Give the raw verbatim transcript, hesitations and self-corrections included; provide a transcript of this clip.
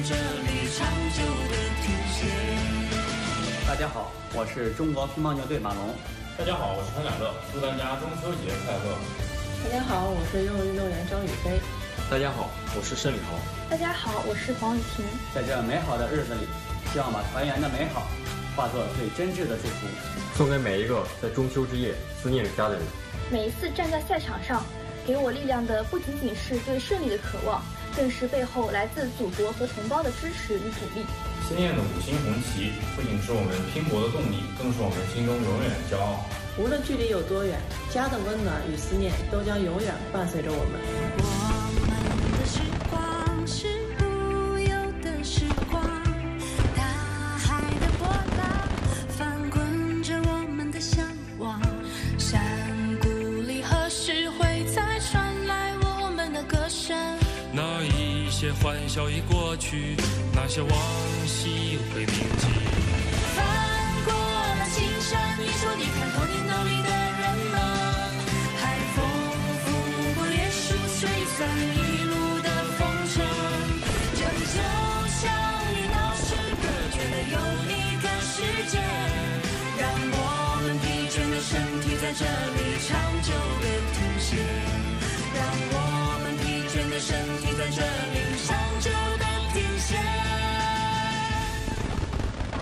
这里长久的体现。 大家好，我是中国乒乓球队马龙。 大家好，我是潘雅乐，祝大家中秋节快乐。 大家好，我是游泳运动员张雨霏。 大家好，我是盛礼豪。 大家好，我是黄雨婷。 在这美好的日子里，希望把团圆的美好化作最真挚的祝福， 送给每一个在中秋之夜思念家的人。 每一次站在赛场上，给我力量的不仅仅是对胜利的渴望，更是背后来自祖国和同胞的支持与鼓励。 鲜艳的五星红旗不仅是我们拼搏的动力，更是我们心中永远的骄傲。 无论距离有多远，家的温暖与思念都将永远伴随着我们。 我们的时光是无忧的时光，大海的波浪翻滚着我们的向往，山谷里何时会再传来我们的歌声？ 那一些欢笑已过去，那些往昔会铭记。